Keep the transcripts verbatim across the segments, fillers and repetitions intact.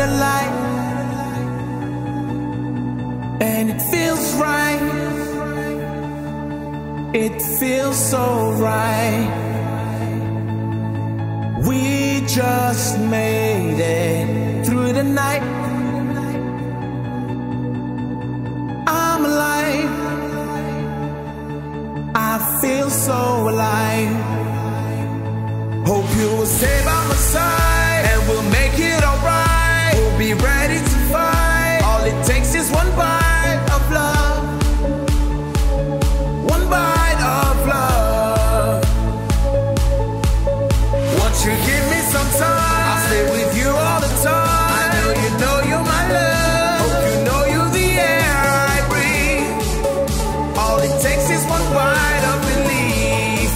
the light, and it feels right. It feels so right. We just made it through the night. I'm alive. I feel so alive. Hope you will stay by my side, and we'll make it alright. We'll be ready to fight. All it takes is one bite of love. One bite of love. Won't you give me some time? I'll stay with you all the time. I know you know you're my love. Hope you know you're the air I breathe. All it takes is one bite of belief.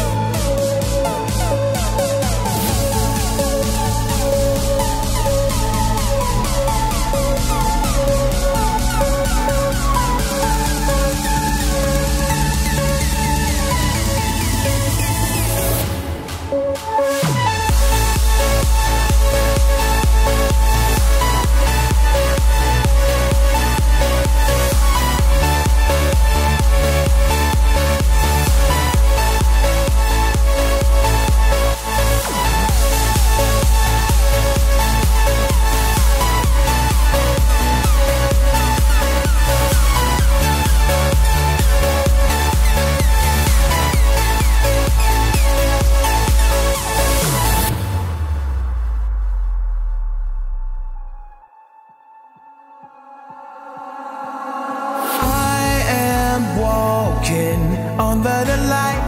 Under the light,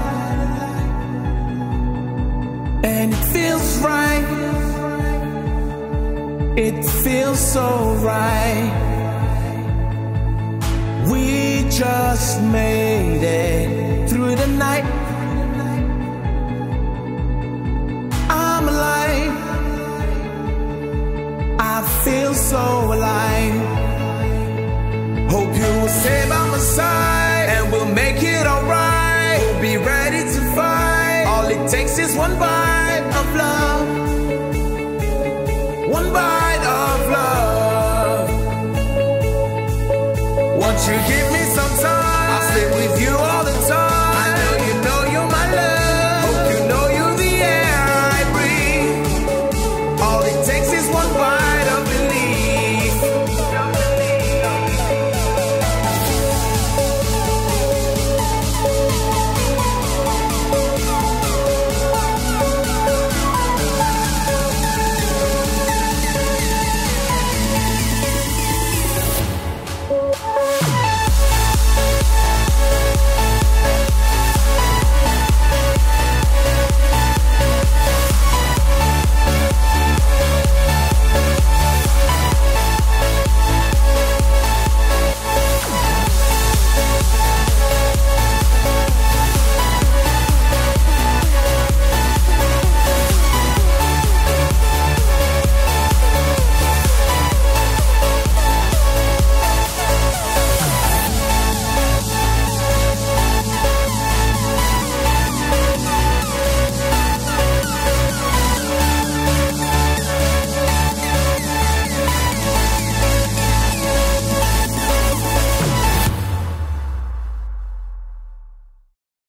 and it feels right. It feels so right. We just made it through the night. I'm alive. I feel so alive. Hope you will stay by my side, and we'll make it alright. We'll be ready to fight. All it takes is one bite of love. One bite of love. Won't you give